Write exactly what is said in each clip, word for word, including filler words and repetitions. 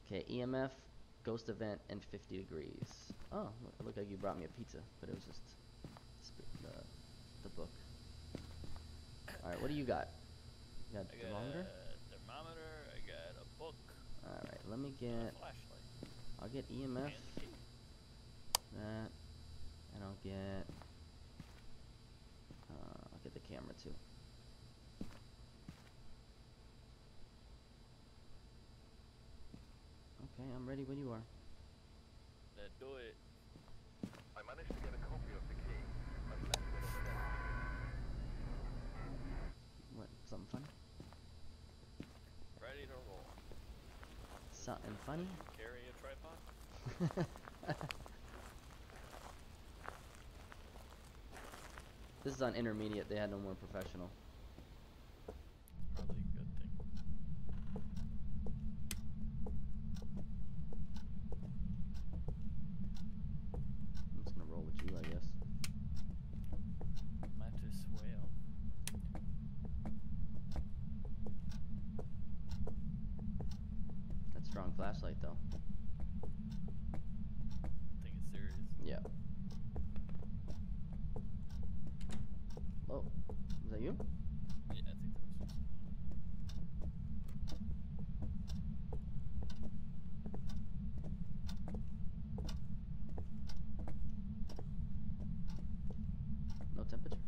Okay, E M F, ghost event, and fifty degrees. Oh, look, it looked like you brought me a pizza, but it was just the, the book. Alright, what do you got? You got a I thermometer? got a thermometer, I got a book. Alright, let me get... A flashlight. I'll get E M F. And the key. That. And I'll get... Uh, I'll get the camera too. Okay, I'm ready when you are. Let's do it. I managed to get a copy of the key. I've left it on the desk. What? Something funny? Ready to roll. Something funny? You carry a tripod? This is on intermediate. They had no more professional. Probably a good thing. I'm just gonna roll with you, I guess. Might just swale. That strong flashlight, though. I think it's serious. Yeah. Oh, is that you? Yeah, I think that was. No temperature?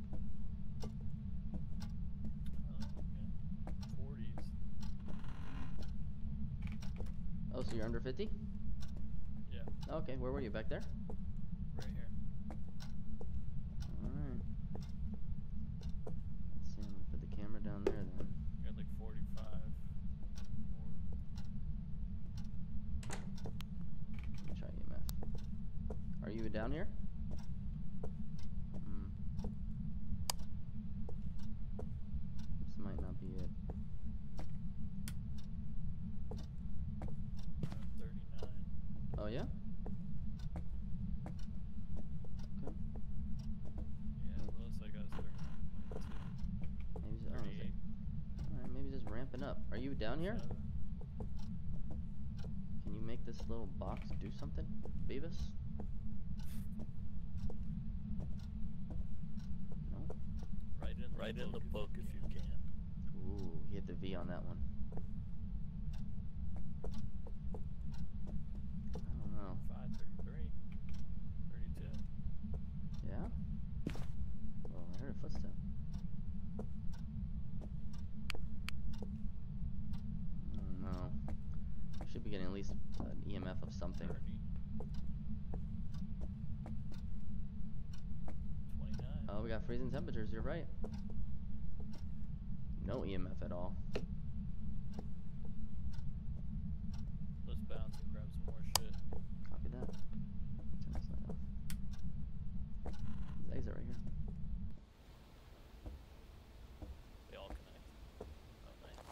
Oh, okay. forties. Oh, so you're under fifty? Yeah, Okay, where were you? Back there? right here. Alright. Let's see, I'm gonna put the camera down there then. Got like forty-five. Let me try E M F. Are you down here? Hmm. This might not be it. thirty-nine. Oh, yeah? Okay. Yeah, it looks like I was thirty-nine. Maybe just, oh, is it- thirty-eight. Alright, maybe just ramping up. Are you down here? seven. Can you make this little box do something, Beavis? No? Right in, right in the book if you can. Ooh, he hit the V on that one. I don't know. five thirty-three. thirty-two. Yeah? Oh, I heard a footstep. I don't know. I should be getting at least an E M F of something. thirty. twenty-nine. Oh, we got freezing temperatures, you're right. No E M F at all. Let's bounce and grab some more shit. Copy that. Turn this light off. There's exit right here. They all connect. Oh, nice.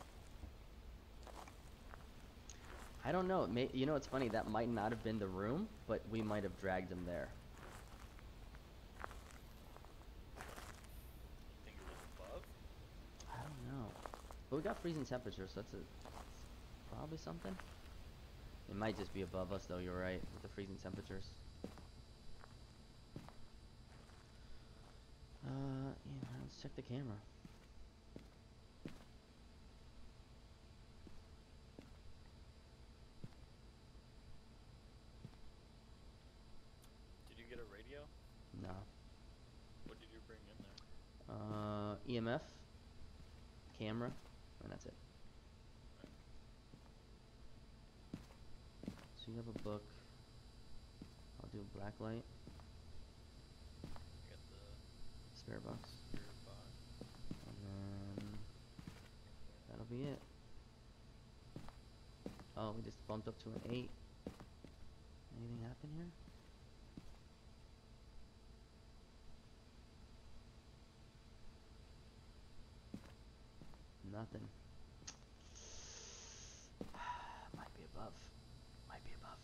I don't know. It may, you know, it's funny. That might not have been the room, but we might have dragged him there. You think it was above? I don't know. But we got freezing temperatures, so that's, a, that's probably something. It might just be above us, though. You're right, with the freezing temperatures. Uh, yeah, let's check the camera. Did you get a radio? No. What did you bring in there? Uh, E M F, camera, and that's it. So you have a book. I'll do a black light. I got the Spare box. spirit box. And then that'll be it. Oh, we just bumped up to an eight. Anything happen here? Nothing. Might be above. Might be above.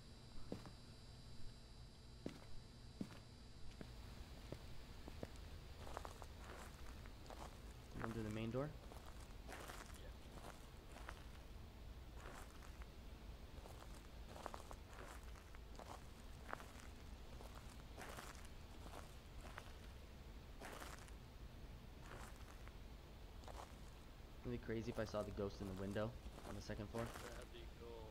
Going through the main door? crazy if I saw the ghost in the window on the second floor? That'd be cool.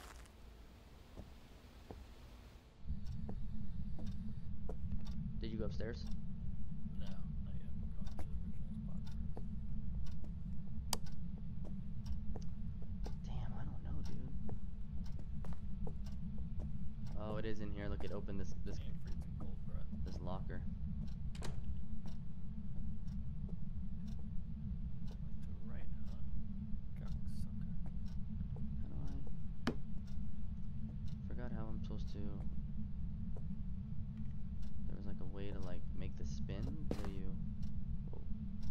Did you go upstairs? No, not yet. I'm going to the original spot first. Damn, I don't know, dude. Oh, it is in here. Look, it opened this this Damn, freezing cold breath. this locker. Went to the right, huh? Cocksucker. How do I? Forgot how I'm supposed to. There was like a way to like make the spin till you. Whoa.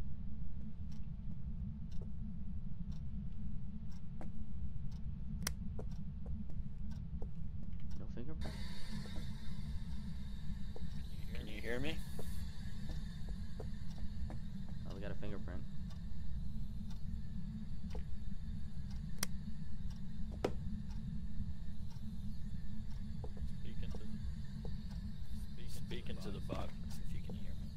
No fingerprint. Can you hear me? Oh, we got a fingerprint. Speak into the speak, speak into the box if you can hear me.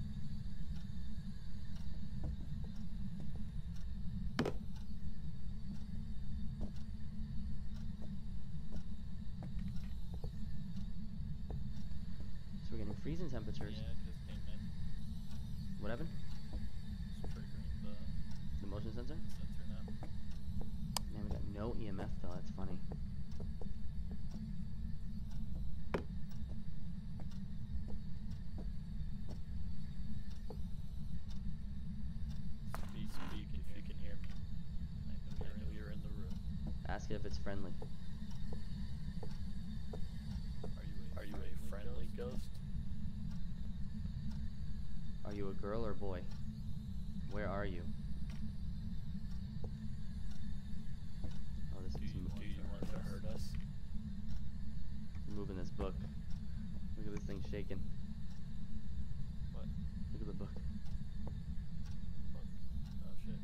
So we're getting freezing temperatures. Yeah, it just came in. What happened? It's triggering the The motion sensor? sensor now. Man, we got no E M F though. That's funny. Speak, speak if you can hear me. I know you're, I know you're in the room. Ask it if it's friendly. Are you a, Are you a friendly ghost? Are you a girl or boy? Where are you? Oh, this Do is you, mo- do you want to hurt us? moving this book. Look at this thing shaking. What? Look at the book. Look. Oh shit.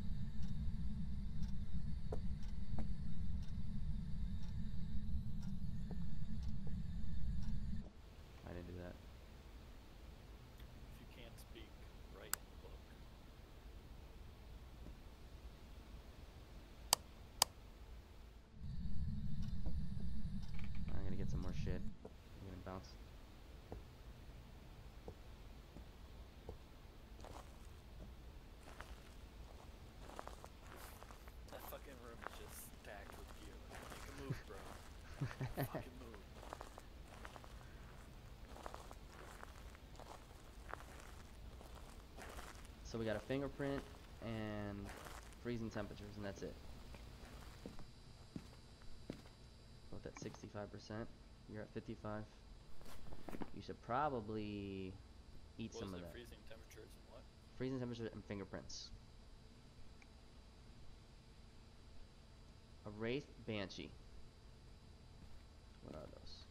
I didn't do that. If you can't speak, write book. I'm gonna get some more shit. I'm gonna bounce. That fucking room is just stacked with gear. Make a move, bro. Fucking move. So we got a fingerprint and freezing temperatures, and that's it. Both at sixty-five percent. You're at fifty-five. You should probably eat What some was of it? that. Freezing temperatures and what? Freezing temperatures and fingerprints. A wraith banshee. What are those?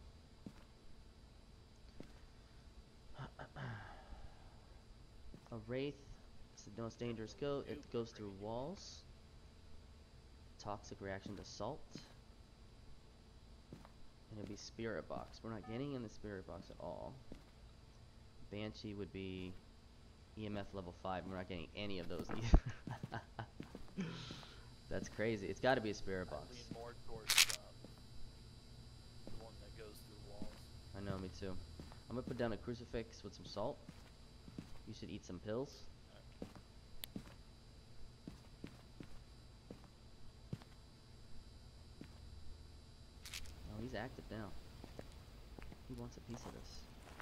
A wraith. It's the most dangerous ghost. It goes through walls. Toxic reaction to salt. And it'd be spirit box. We're not getting in the spirit box at all. Banshee would be E M F level five. And we're not getting any of those either. That's crazy. It's got to be a spirit box. I lean more towards um, the one that goes through walls. I know, me too. I'm gonna put down a crucifix with some salt. You should eat some pills. Oh, he's active now. He wants a piece of this.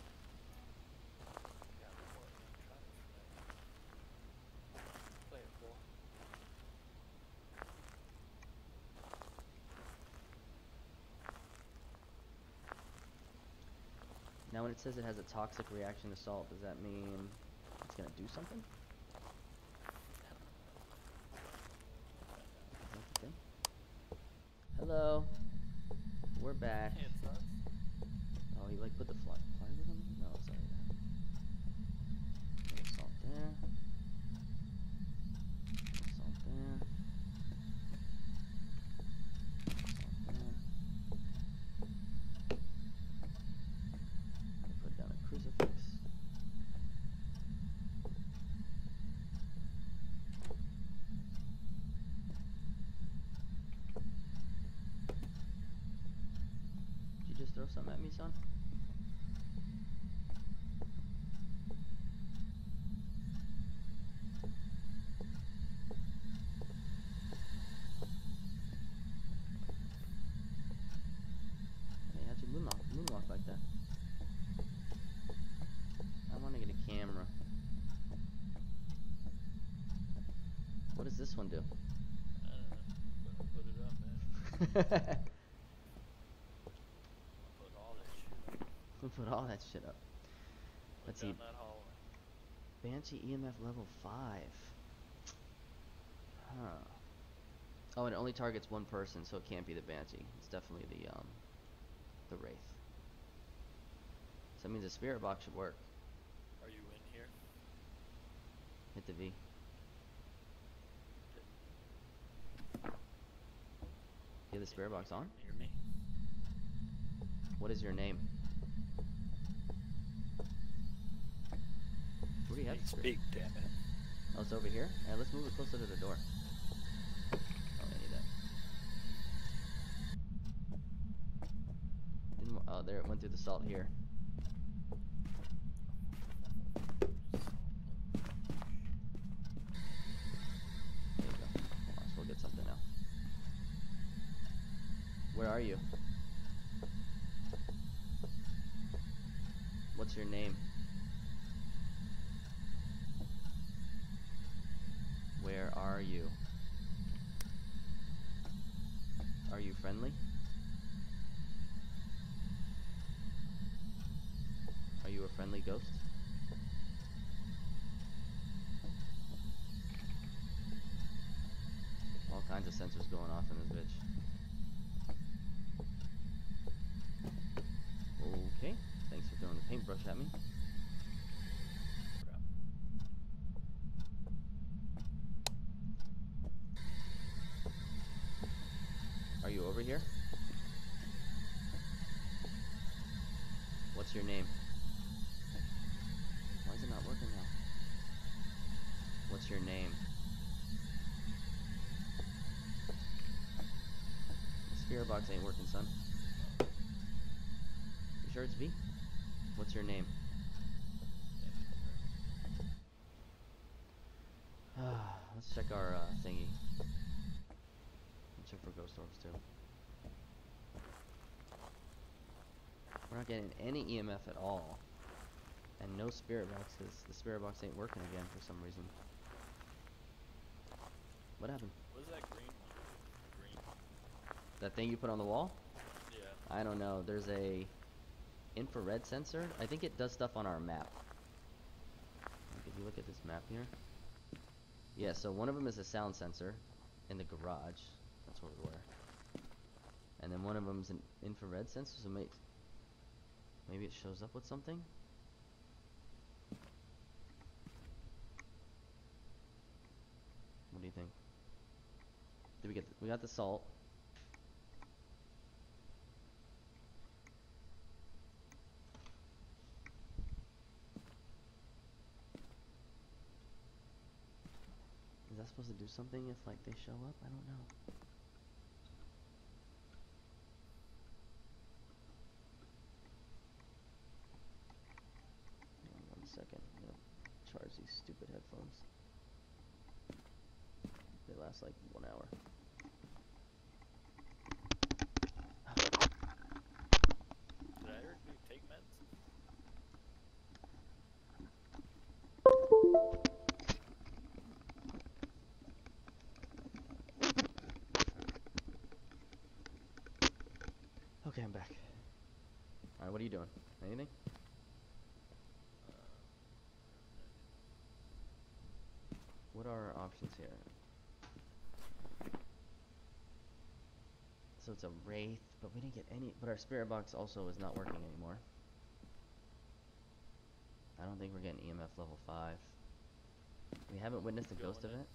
Yeah, before I try it for Play it full. Now when it says it has a toxic reaction to salt, does that mean it's gonna do something? Is that the thing? Hello. We're back. Hey, it's not. Oh, he like put the fly plywood on? No, sorry. Little salt there. Little salt there. Salt there. Put down a crucifix. throw something at me, son? Hey, how'd you moonwalk, moonwalk like that? I want to get a camera. What does this one do? I don't know. But put it up, man. Put all that shit up. We'll put all that shit up. Look Let's down see. that hallway. Banshee E M F level five. Huh. Oh, and it only targets one person, so it can't be the Banshee. It's definitely the um the Wraith. So that means the spirit box should work. Are you in here? Hit the V. You have the spirit box on? Near me? What is your name? Where do you have the spirit? Speak, damn it. Oh, it's over here? Yeah, let's move it closer to the door. Oh, I need that. Didn't, wa- oh, there it went through the salt here. There you go. Hold on, so we'll get something now. Where are you? What's your name? Where are you? Are you friendly? Are you a friendly ghost? All kinds of sensors going off in this bitch. Okay, thanks for throwing the paintbrush at me. Are you over here? What's your name? Why is it not working now? What's your name? The spirit box ain't working, son. You sure it's V? What's your name? Let's check our uh, thingy. Let's check for ghost orbs too. We're not getting any E M F at all. And no spirit box, because the spirit box ain't working again for some reason. What happened? What is that green one? Green. That thing you put on the wall? Yeah. I don't know. There's a infrared sensor. I think it does stuff on our map. Like if you look at this map here. Yeah, so one of them is a sound sensor in the garage. That's where we were. And then one of them is an infrared sensor, so may maybe it shows up with something? What do you think? Did we get? The, we got the salt. Is that supposed to do something if like they show up? I don't know. Hang on one second. I'm gonna charge these stupid headphones. They last like one hour. Did I ever do take meds? Okay, I'm back. Alright, what are you doing? Anything? What are our options here? So it's a wraith, but we didn't get any. But our spirit box also is not working anymore. I don't think we're getting E M F level five. We haven't witnessed a Going ghost in. event.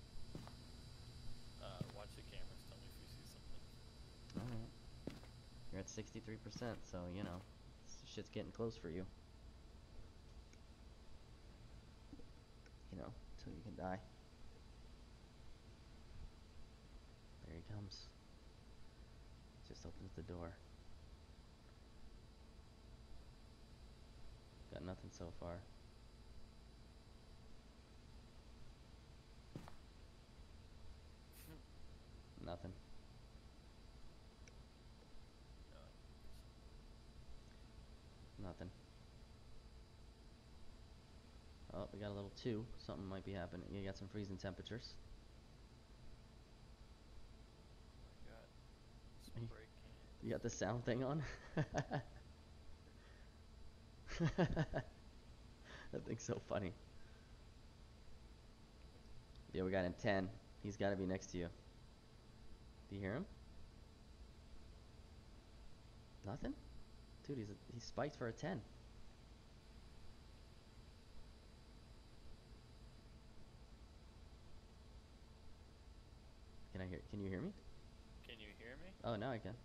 Uh, watch the cameras. Tell me if you see something. Alright. You're at sixty-three percent, so you know, shit's getting close for you. You know, till you can die. There he comes. Just opens the door. Got nothing so far. Nothing. Nothing. Oh, we got a little two. Something might be happening. You got some freezing temperatures. Oh my god. You- Spray can. You got the sound thing on? That thing's so funny. Yeah, we got him ten. He's got to be next to you. Do you hear him? Nothing? Dude, he's, he's spiked for a ten. Can I hear, can you hear me? Can you hear me? Oh, now I can.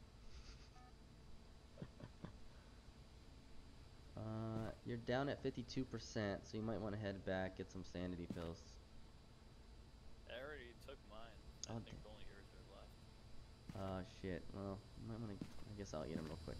uh, you're down at fifty-two percent, so you might want to head back, get some sanity pills. I already took mine. I Oh, think damn. only yours are left. Oh, shit. Well, you might want to, I guess I'll eat them real quick.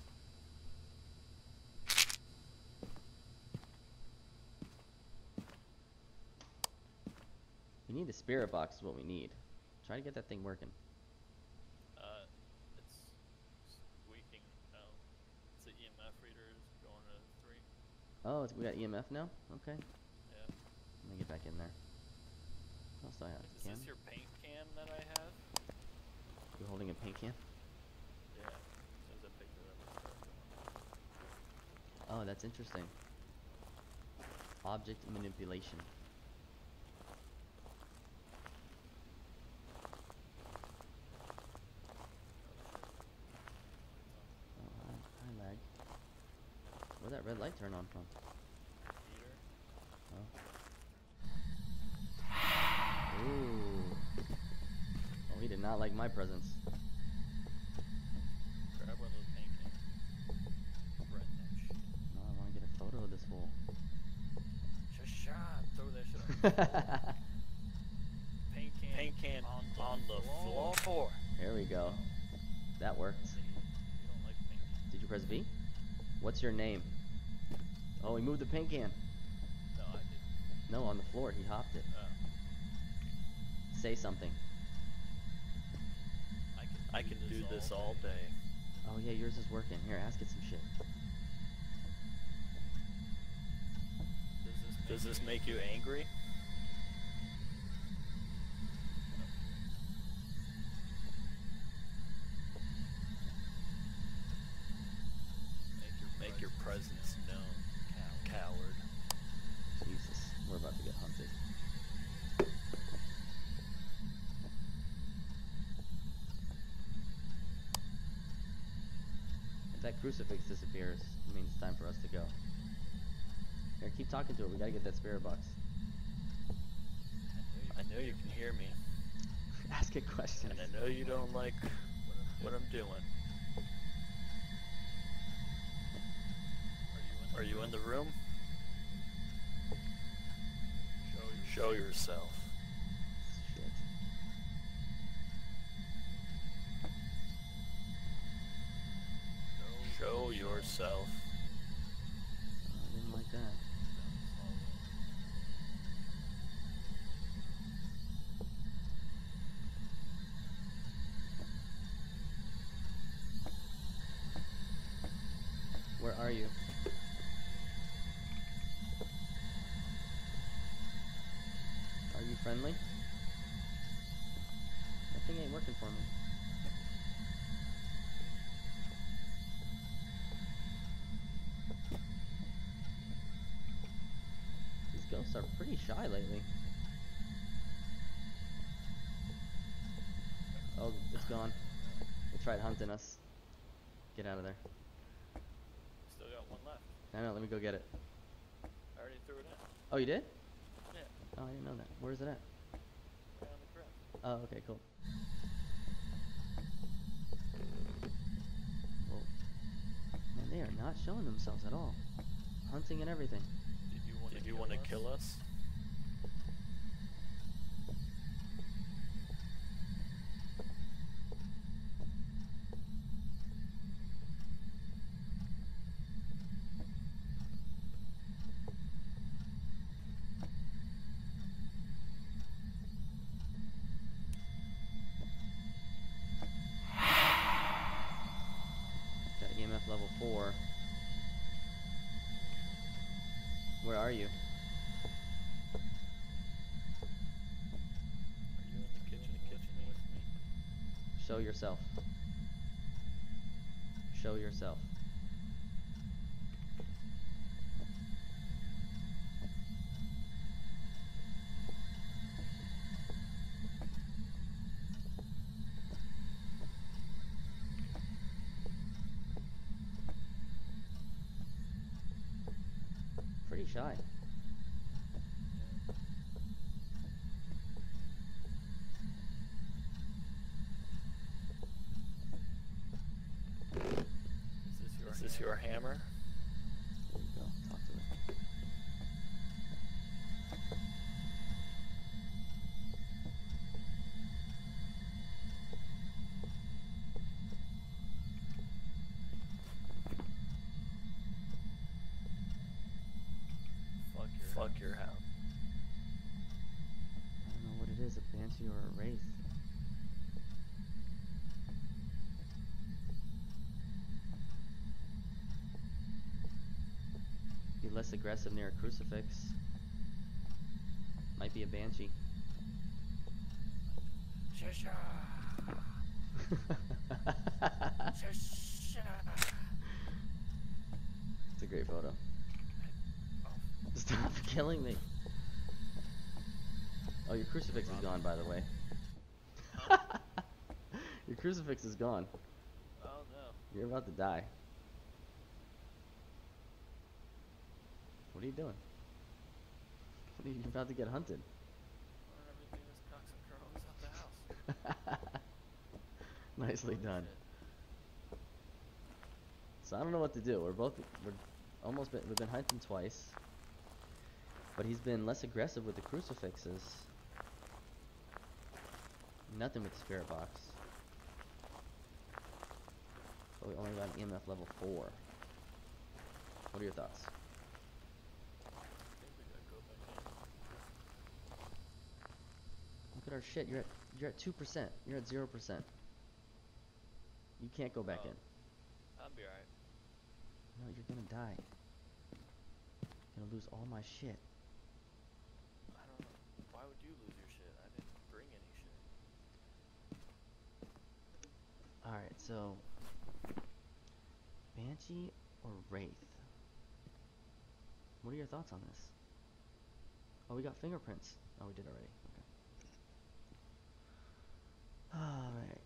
We need the spirit box is what we need. Try to get that thing working. Uh, it's squeaking. No, it's the E M F readers going to three. Oh, it's, we got E M F now? Okay. Yeah. Let me get back in there. What else do I have? Is Can? this your paint can that I have? You're holding a paint can? Yeah. As soon as I picked it up, it started going. Oh, that's interesting. Object manipulation. Oh, I, I lag. Where'd that red light turn on from? Heater. Oh. Ooh. Oh, he did not like my presence. Grab one of those paint cans. Burn that shit. No, I want to get a photo of this fool. Shasha! Throw that shit on. Paint can. Paint can on the, on the floor. floor. There we go. That worked. You don't like paint cans. Did you press V? What's your name? Oh, he moved the paint can. No, I didn't. No, on the floor. He hopped it. Oh. Say something. I can, do, this, this all day. day. Oh yeah, yours is working. Here, ask it some shit. Does this make you angry? Make your, Make your presence known, coward. Jesus, we're about to get hunted. If that crucifix disappears, it means it's time for us to go. Here, keep talking to it. We gotta get that spirit box. I know you can hear me. Ask it questions. And I know you don't like what I'm doing. Are you in the room? Show yourself. Shit. Show yourself. Oh, I didn't like that. Where are you? Are you friendly? That thing ain't working for me. These ghosts are pretty shy lately. Oh, it's gone. It tried hunting us. Get out of there. Still got one left. I know, let me go get it. I already threw it in. Oh, you did? Yeah. Oh, I didn't know that. Where is it at? Right on the crib. Oh, okay, cool. Whoa. Man, they are not showing themselves at all. Hunting and everything. Did you want to Did you want to kill us? Where are you? Are you in the kitchen, the kitchen with me? Show yourself. Show yourself. Pretty shy. Is this your hammer? There you go. Talk to it. Fuck your, Fuck house. your house. I don't know what it is, a banshee or a wraith. Be less aggressive near a crucifix. Might be a banshee. Shusha. Shusha. It's a great photo. Stop killing me. Oh, your crucifix is gone, by the way. Your crucifix is gone. Oh no. You're about to die. What are you doing? What are you, you're about to get hunted. Run everything this cocksucker always out the house. Nicely Holy done. shit. So I don't know what to do. We're both we're almost been, we've been hunting twice, but he's been less aggressive with the crucifixes. Nothing with the spirit box. But we only got an E M F level four. What are your thoughts? I think we gotta go back in. Look at our shit. You're at you're at two percent. You're at zero percent. You can't go back Oh. in. I'll be alright. No, you're gonna die. You're gonna lose all my shit. I don't know. Why would you lose your shit? I didn't bring any shit. Alright, so Banshee or Wraith? What are your thoughts on this? Oh, we got fingerprints. Oh, we did already. Okay. Alright.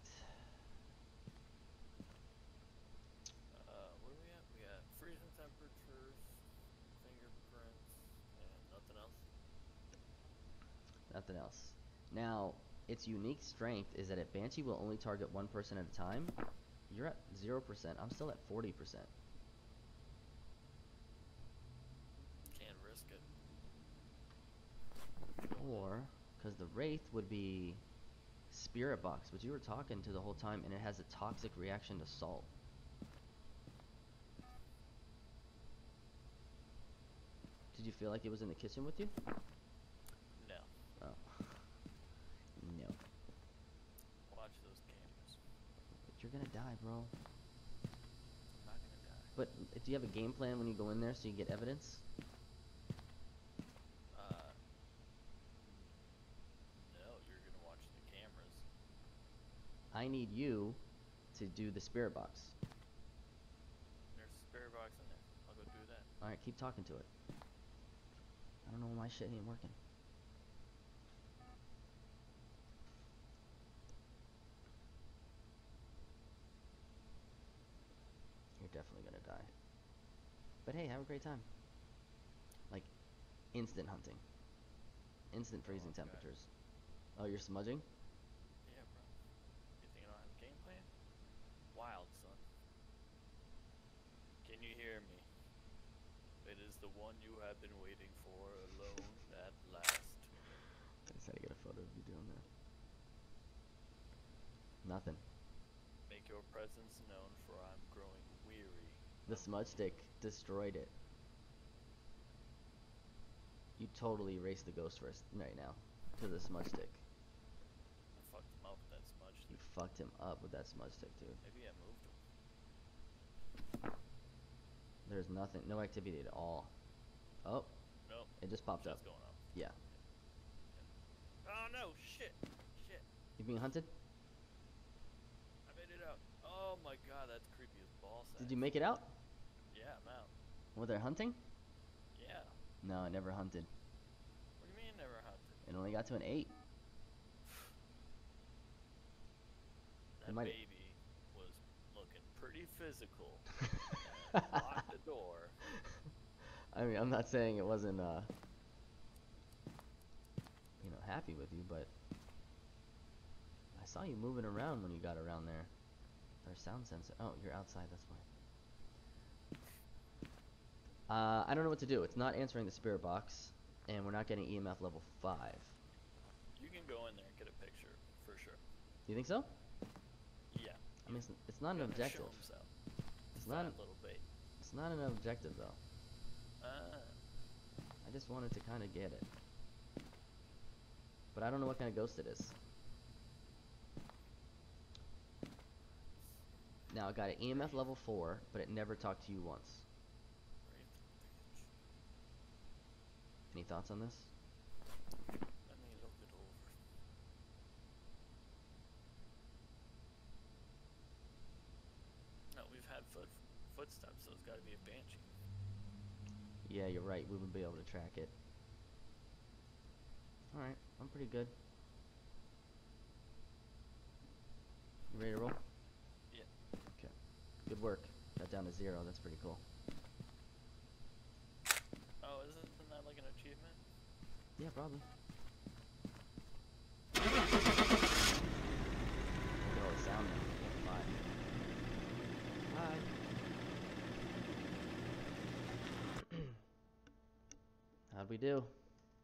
Uh, what are we at? We got freezing temperatures, fingerprints, and nothing else. Nothing else. Now, its unique strength is that it Banshee will only target one person at a time. You're at zero percent. I'm still at forty percent. Can't risk it. Or, because the Wraith would be Spirit Box, which you were talking to the whole time, and it has a toxic reaction to salt. Did you feel like it was in the kitchen with you? No. Oh. No. Watch those cameras. But you're gonna die, bro. I'm not gonna die. But do you have a game plan when you go in there so you get evidence? Uh, no, you're gonna watch the cameras. I need you to do the Spirit Box. There's a spirit box in there. I'll go do that. Alright, keep talking to it. I don't know why my shit ain't working. You're definitely gonna die. But hey, have a great time. Like, instant hunting. Instant freezing okay. temperatures. Oh, you're smudging? Yeah, bro. You think I don't have a game plan? Wild, son. Can you hear me? It is the one you have been waiting for alone at last. I just had to get a photo of you doing that. Nothing. Make your presence known, for I'm growing weary. The smudge stick destroyed it. You totally erased the ghost first right now. To the smudge stick. I fucked him up with that smudge. You fucked him up with that smudge stick, dude. Maybe I moved him. There's nothing, no activity at all. Oh, It just popped up. Shit's going up. Yeah. Oh no! Shit! Shit! You being hunted? I made it out. Oh my god, that's creepy as ball sack. Did you make it out? Yeah, I'm out. Were they hunting? Yeah. No, it never hunted. What do you mean never hunted? It only got to an eight. That might- baby was looking pretty physical. And locked the door. I mean, I'm not saying it wasn't, uh, you know, happy with you, but I saw you moving around when you got around there. Our sound sensor. Oh, you're outside. That's fine. Uh, I don't know what to do. It's not answering the spirit box, and we're not getting E M F level five. You can go in there and get a picture, for sure. Do you think so? Yeah. I mean, it's, it's not an Gotta objective. Show himself. It's not. Fat little bait. It's not an objective though. Ah. I just wanted to kind of get it, but I don't know what kind of ghost it is. Now I got an E M F level four, but it never talked to you once. Any thoughts on this? Let me look it over. No, we've had foot footsteps, so it's got to be a banshee. Yeah, you're right. We would be able to track it. All right, I'm pretty good. You ready to roll? Yeah. Okay. Good work. Got down to zero. That's pretty cool. Oh, isn't that like an achievement? Yeah, probably. Look at all the sound now. Bye. Hi. How'd we do?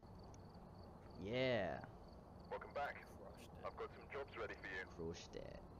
Yeah. Welcome back. Crushed it. I've got some jobs ready for you. Crushed it.